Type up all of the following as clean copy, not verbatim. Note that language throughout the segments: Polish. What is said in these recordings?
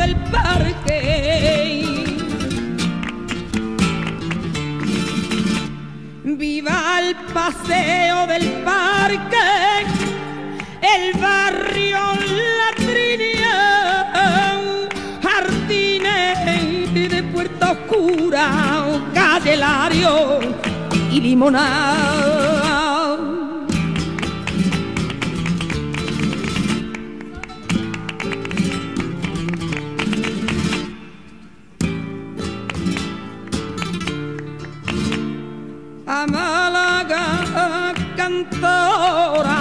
del parque. Viva el paseo del parque, el barrio La Trinidad, jardines de Puerta Oscura, calle Lario y Limonada. A Málaga cantora,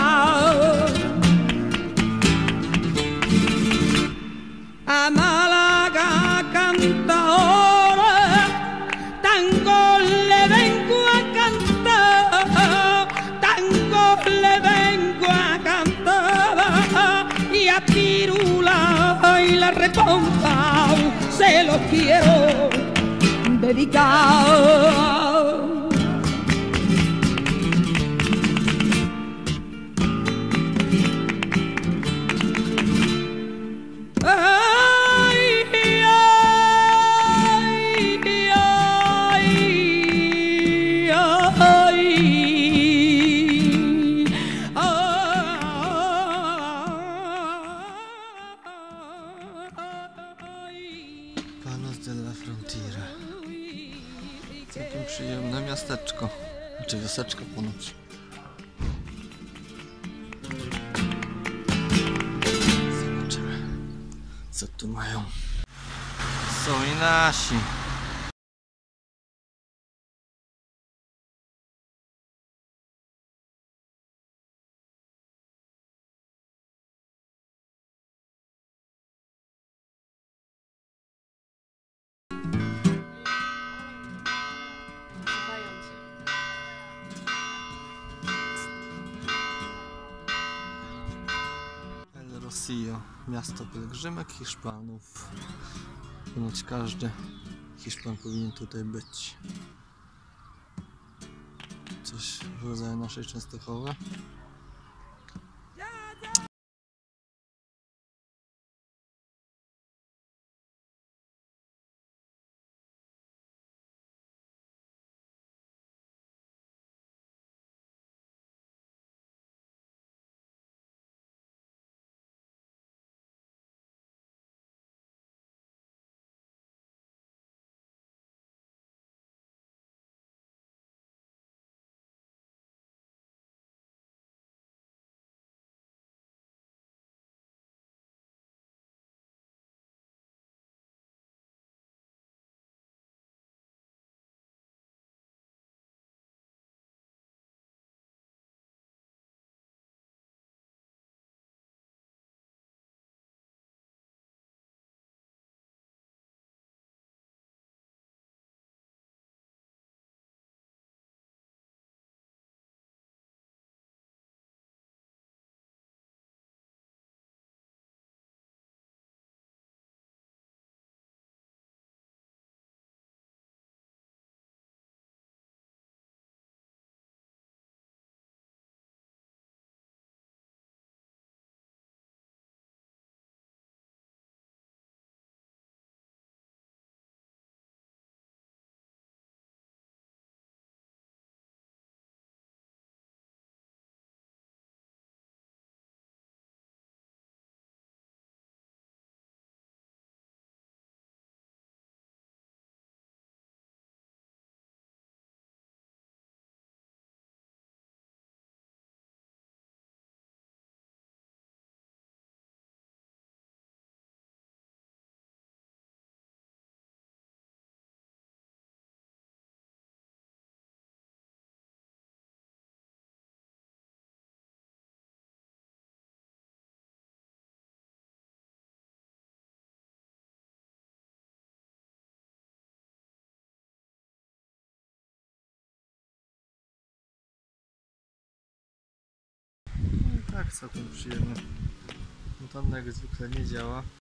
a Málaga cantora, tango le vengo a cantar, tango le vengo a cantar, y a Pirula y la Repompa se los quiero dedicar. Palos della Frontiera. Całkiem przyjemne miasteczko. Znaczy wioseczko ponoć. Zobaczymy, co tu mają. Są i nasi. El Rocío, miasto pielgrzymek Hiszpanów. Ponoć każdy Hiszpan powinien tutaj być. Coś w rodzaju naszej Częstochowy. Tak, całkiem przyjemnie. Fontanna jak zwykle nie działa.